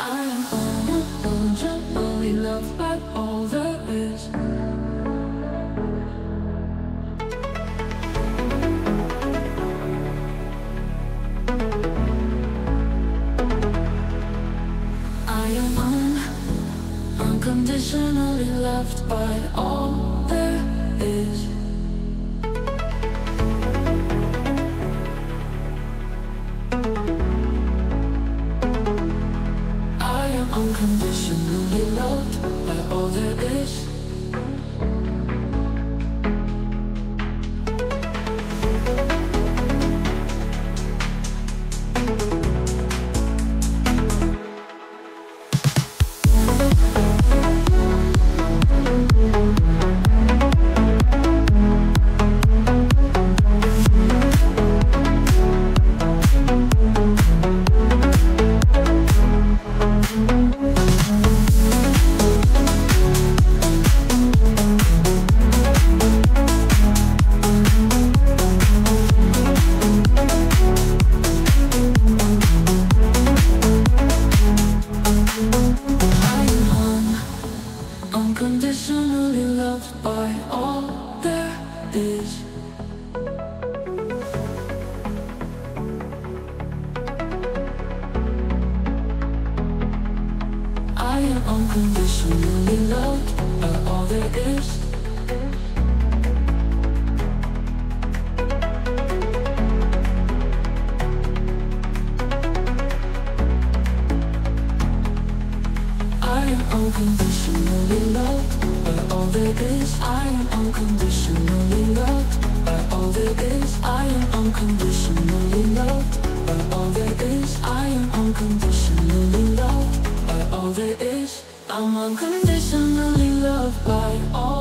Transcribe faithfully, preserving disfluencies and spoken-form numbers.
I am unconditionally loved by all there is. I am un unconditionally loved by all there is. I am unconditionally loved by all there is. Unconditionally loved by all there is. I am unconditionally loved by all there is. I am unconditionally loved by all there is. I am unconditionally loved by all there is. I am unconditionally loved by all there is. I am unconditionally loved by all there is. I'm unconditionally loved by all